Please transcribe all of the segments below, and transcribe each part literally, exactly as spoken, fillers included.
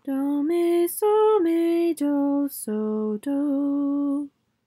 Do, mi, so, mi, do, so, do.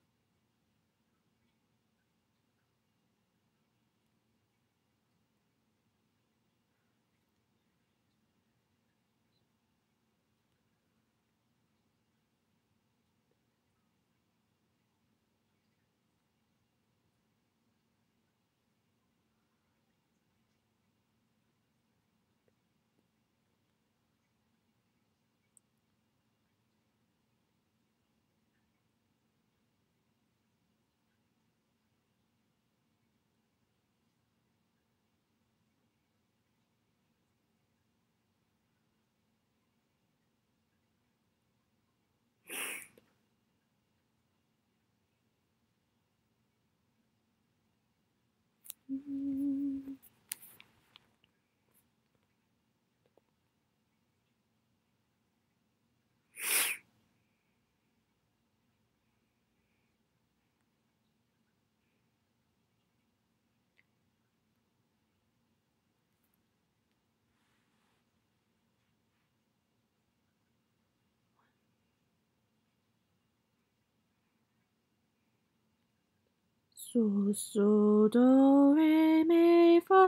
So, so, do, re, mi, fa,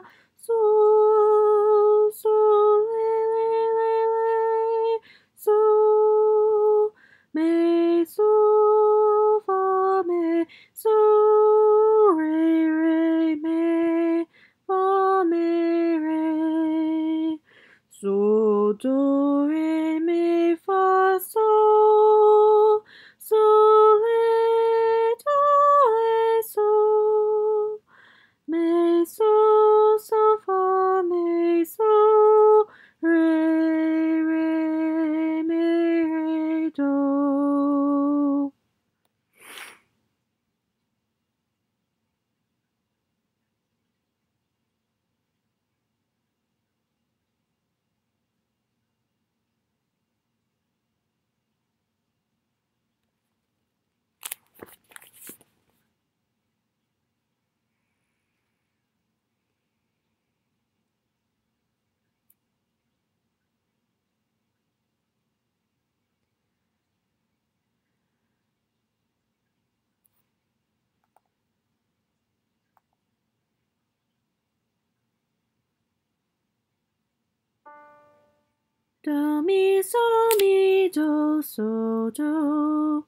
so, so, le, le, le, le, so, me, so, fa, me, so, re, re, me, fa, me, re, so, do, re, mi, fa, so, so, le, do, le, so, me, so, so, fa, me, so, re, re, mi, re, do. Do, mi, so, mi, do, so, do.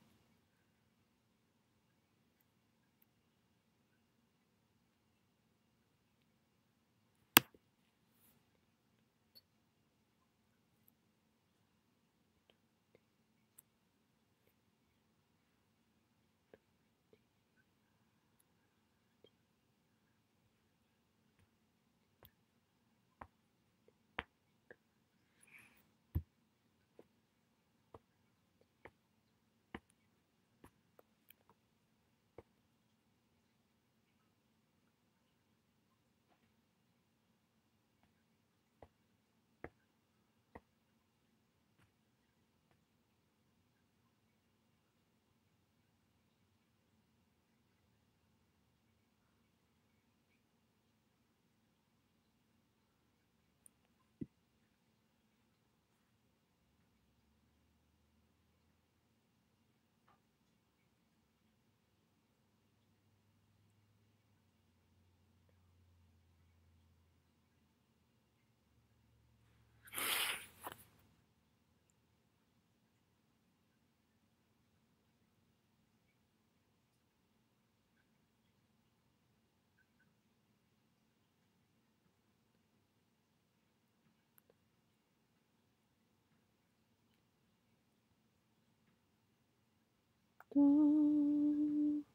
Do,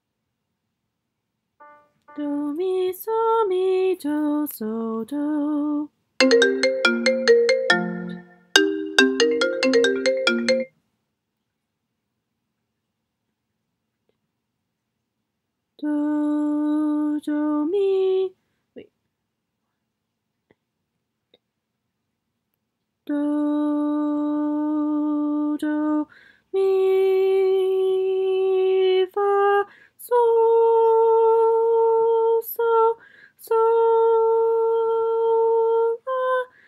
do, mi, so, mi, do, so, do. Do, do, mi, wait. Do, do, mi, fa, so, so, so, la,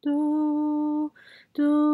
do, do,